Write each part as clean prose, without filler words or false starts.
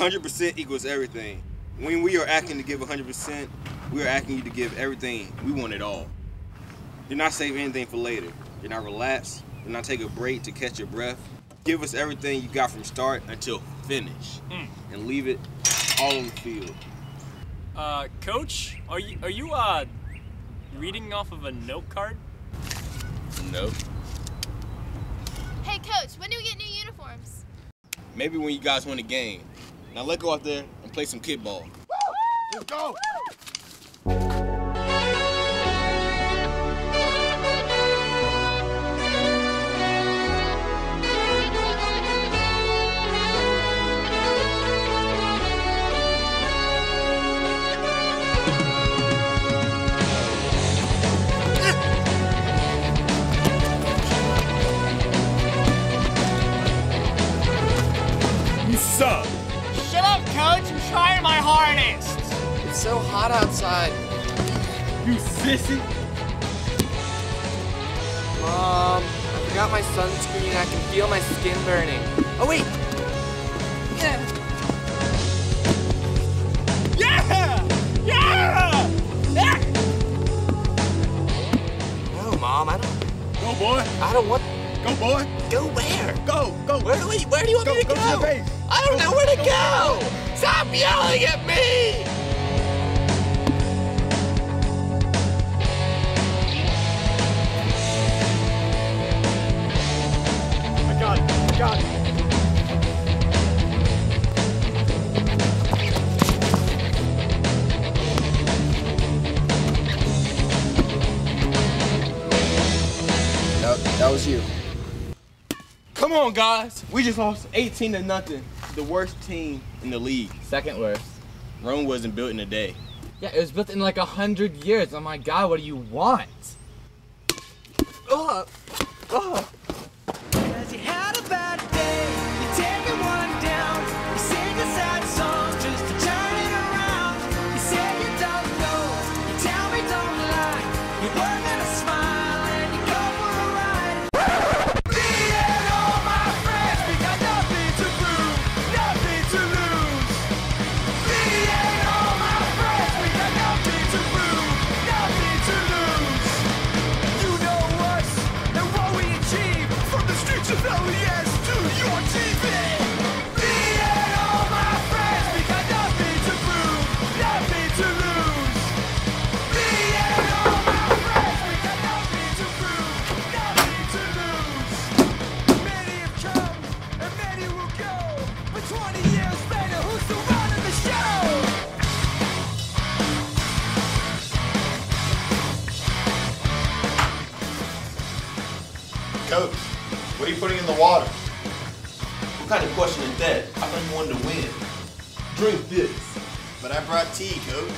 100% equals everything. When we are asking to give 100%, we are asking you to give everything. We want it all. Do not save anything for later. Do not relax. Do not take a break to catch your breath. Give us everything you got from start until finish, and leave it all on the field. Coach, are you reading off of a note card? Nope. Hey, Coach, when do we get new uniforms? Maybe when you guys win a game. Now let's go out there and play some kickball. Let's go! You suck! Shut up, Coach! I'm trying my hardest! It's so hot outside. You sissy! Mom, I forgot my sunscreen. I can feel my skin burning. Oh, wait! Yeah! Yeah! No, Mom, I don't. Go, boy! I don't want. Go, boy! Go where? Go! Where do you want me to go? Go to the base! I don't know where to go! Stop yelling at me! I got it! That was you. Come on, guys. We just lost 18-0 to the worst team in the league. Second worst. Rome wasn't built in a day. Yeah, it was built in like 100 years. Oh my God, what do you want? Ugh. Ugh. You had a bad day, you're taking one down. You sing a sad song just to turn it around. You say you don't know, you tell me don't lie. You work at a smile and you go for a ride. Me and all my friends, we got nothing to prove, nothing to lose. Me and all my friends, we got nothing to prove, nothing to lose. You know us and what we achieve from the streets of LES to your TV. Me and all my friends, we got nothing to prove, nothing to lose. Me and all my friends, we got nothing to prove, nothing to lose. Many have come and many will go, but 20 years later, who's still running the show? Coach, what are you putting in the water? What kind of question is that? I thought you wanted to win. Drink this. But I brought tea, Coach.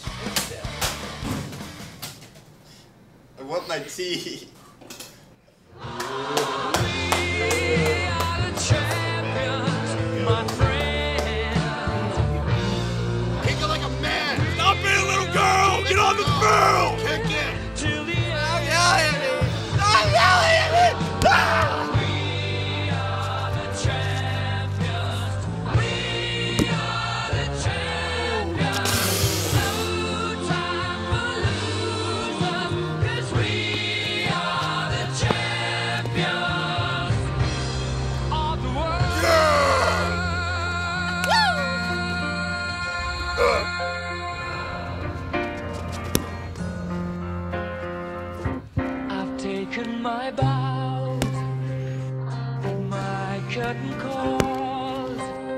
I want my tea. Kick it like a man. Stop being a little girl! Get on the field! Kick it. Stop yelling at me! Stop yelling at me! Ah! I've taken my bows, my curtain calls.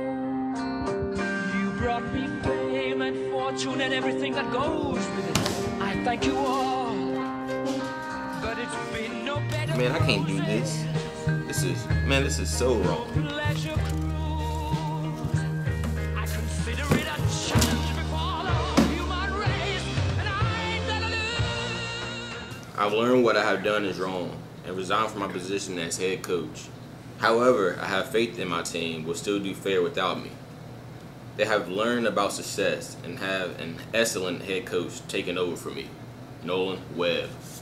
You brought me fame and fortune and everything that goes with it. I thank you all, but it's been no better. Man, I can't do this. This is so wrong. Pleasure cruise. I consider it a challenge before the whole human race, and I ain't gonna lose. I've learned what I have done is wrong and resigned from my position as head coach. However, I have faith in my team will still do fair without me. They have learned about success and have an excellent head coach taking over for me, Nolan Webb.